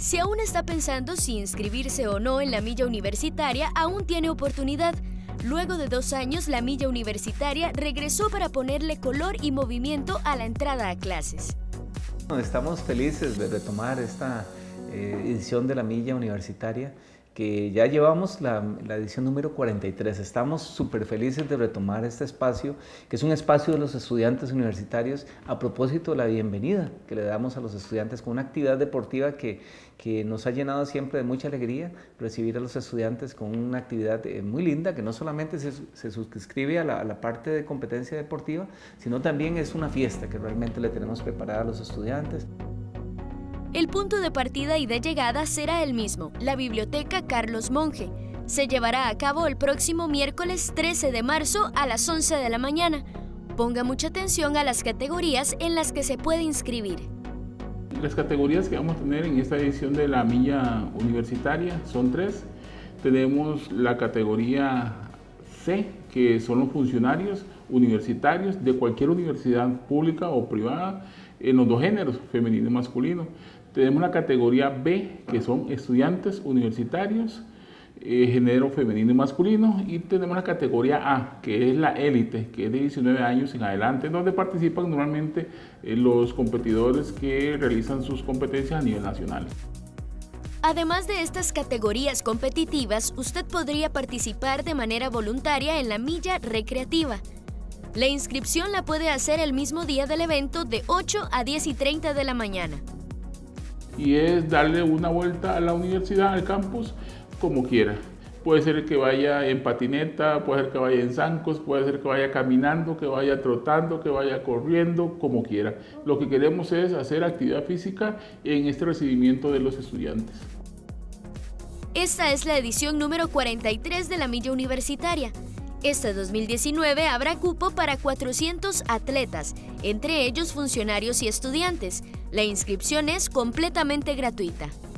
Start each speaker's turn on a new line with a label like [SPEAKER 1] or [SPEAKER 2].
[SPEAKER 1] Si aún está pensando si inscribirse o no en la milla universitaria, aún tiene oportunidad. Luego de 2 años, la milla universitaria regresó para ponerle color y movimiento a la entrada a clases.
[SPEAKER 2] Estamos felices de retomar esta edición de la milla universitaria, que ya llevamos la edición número 43. Estamos súper felices de retomar este espacio, que es un espacio de los estudiantes universitarios, a propósito de la bienvenida que le damos a los estudiantes con una actividad deportiva que nos ha llenado siempre de mucha alegría, recibir a los estudiantes con una actividad muy linda, que no solamente se suscribe a la parte de competencia deportiva, sino también es una fiesta que realmente le tenemos preparada a los estudiantes.
[SPEAKER 1] El punto de partida y de llegada será el mismo, la Biblioteca Carlos Monge. Se llevará a cabo el próximo miércoles 13 de marzo a las 11 de la mañana. Ponga mucha atención a las categorías en las que se puede inscribir.
[SPEAKER 3] Las categorías que vamos a tener en esta edición de la milla universitaria son 3. Tenemos la categoría C, que son los funcionarios universitarios de cualquier universidad pública o privada en los 2 géneros, femenino y masculino. Tenemos la categoría B, que son estudiantes universitarios, género femenino y masculino, y tenemos la categoría A, que es la élite, que es de 19 años en adelante, donde participan normalmente los competidores que realizan sus competencias a nivel nacional.
[SPEAKER 1] Además de estas categorías competitivas, usted podría participar de manera voluntaria en la milla recreativa. La inscripción la puede hacer el mismo día del evento de 8 a 10:30 de la mañana.
[SPEAKER 3] Y es darle una vuelta a la universidad, al campus, como quiera. Puede ser que vaya en patineta, puede ser que vaya en zancos, puede ser que vaya caminando, que vaya trotando, que vaya corriendo, como quiera. Lo que queremos es hacer actividad física en este recibimiento de los estudiantes.
[SPEAKER 1] Esta es la edición número 43 de la milla universitaria. Este 2019 habrá cupo para 400 atletas, entre ellos funcionarios y estudiantes. La inscripción es completamente gratuita.